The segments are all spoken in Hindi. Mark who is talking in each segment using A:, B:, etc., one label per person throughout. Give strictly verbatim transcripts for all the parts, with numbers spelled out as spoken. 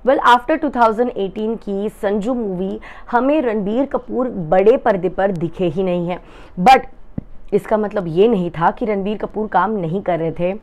A: Well after two thousand eighteen की संजू मूवी हमें रणबीर कपूर बड़े पर्दे पर दिखे ही नहीं हैं, बट इसका मतलब ये नहीं था कि रणबीर कपूर काम नहीं कर रहे थे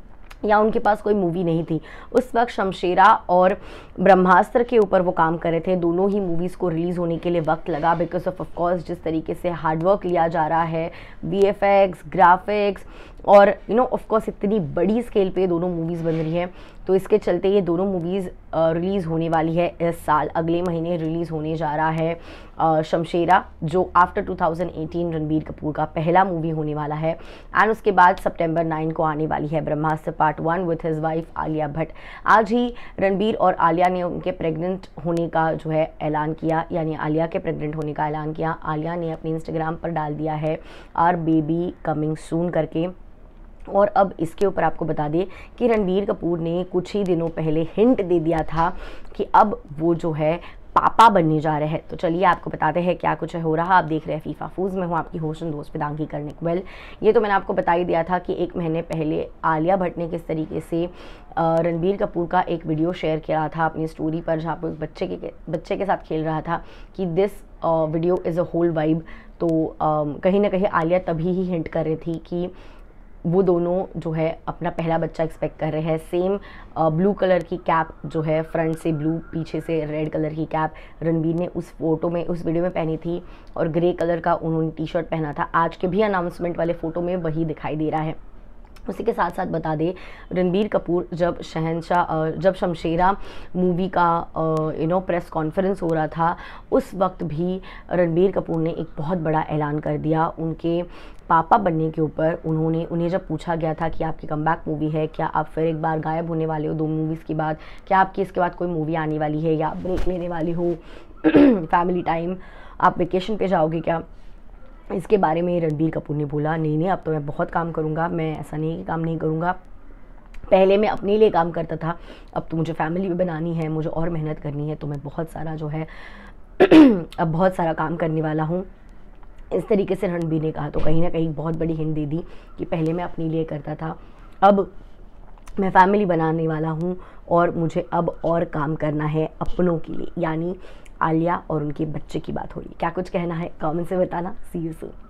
A: या उनके पास कोई मूवी नहीं थी। उस वक्त शमशेरा और ब्रह्मास्त्र के ऊपर वो काम कर रहे थे। दोनों ही मूवीज़ को रिलीज़ होने के लिए वक्त लगा बिकॉज ऑफ ऑफकोर्स जिस तरीके से हार्डवर्क लिया जा रहा है, वी एफ एक्स, ग्राफिक्स और यू नो ऑफकोर्स इतनी बड़ी स्केल पे दोनों मूवीज़ बन रही हैं, तो इसके चलते ये दोनों मूवीज़ रिलीज़ होने वाली है इस साल। अगले महीने रिलीज़ होने जा रहा है uh, शमशेरा, जो after two thousand eighteen Ranbir Kapoor का पहला मूवी होने वाला है। एंड उसके बाद सितंबर नाइन को आने वाली है Brahmastra part one with his wife Alia Bhatt. आज ही रणबीर और आलिया ने उनके प्रेग्नेंट होने का जो है ऐलान किया, यानी आलिया के प्रेग्नेंट होने का ऐलान किया। आलिया ने अपने इंस्टाग्राम पर डाल दिया है आर बेबी कमिंग सून करके। और अब इसके ऊपर आपको बता दें कि रणबीर कपूर ने कुछ ही दिनों पहले हिंट दे दिया था कि अब वो जो है पापा बनने जा रहे हैं। तो चलिए आपको बताते हैं क्या कुछ हो रहा। आप देख रहे हैं फीफाफूज, मैं हूँ आपकी होस्ट दोस्त पिदांगी करने। वेल ये तो मैंने आपको बता ही दिया था कि एक महीने पहले आलिया भट्ट ने किस तरीके से रणबीर कपूर का एक वीडियो शेयर किया था अपनी स्टोरी पर, जहाँ पर बच्चे के बच्चे के साथ खेल रहा था कि this video is a whole vibe. तो uh, कहीं ना कहीं आलिया तभी ही हिंट कर रही थी कि वो दोनों जो है अपना पहला बच्चा एक्सपेक्ट कर रहे हैं। सेम ब्लू कलर की कैप जो है, फ्रंट से ब्लू पीछे से रेड कलर की कैप रणबीर ने उस फोटो में उस वीडियो में पहनी थी और ग्रे कलर का उन्होंने टी शर्ट पहना था। आज के भी अनाउंसमेंट वाले फ़ोटो में वही दिखाई दे रहा है। उसी के साथ साथ बता दें रणबीर कपूर जब शहंशाह जब शमशेरा मूवी का यू नो प्रेस कॉन्फ्रेंस हो रहा था, उस वक्त भी रणबीर कपूर ने एक बहुत बड़ा ऐलान कर दिया उनके पापा बनने के ऊपर। उन्होंने उन्हें जब पूछा गया था कि आपकी कमबैक मूवी है, क्या आप फिर एक बार गायब होने वाले हो दो मूवीज़ के बाद, क्या आपकी इसके बाद कोई मूवी आने वाली है या ब्रेक लेने वाली हो, फैमिली टाइम, आप वेकेशन पे जाओगे क्या, इसके बारे में रणबीर कपूर ने बोला नहीं नहीं अब तो मैं बहुत काम करूँगा, मैं ऐसा नहीं कि काम नहीं करूँगा, पहले मैं अपने लिए काम करता था, अब तो मुझे फैमिली भी बनानी है, मुझे और मेहनत करनी है, तो मैं बहुत सारा जो है अब बहुत सारा काम करने वाला हूँ। इस तरीके से रणबीर ने कहा। तो कहीं ना कहीं बहुत बड़ी हिंट दे दी कि पहले मैं अपने लिए करता था, अब मैं फैमिली बनाने वाला हूँ और मुझे अब और काम करना है अपनों के लिए, यानी आलिया और उनके बच्चे की बात हो रही है। क्या कुछ कहना है कमेंट से बताना। See you soon.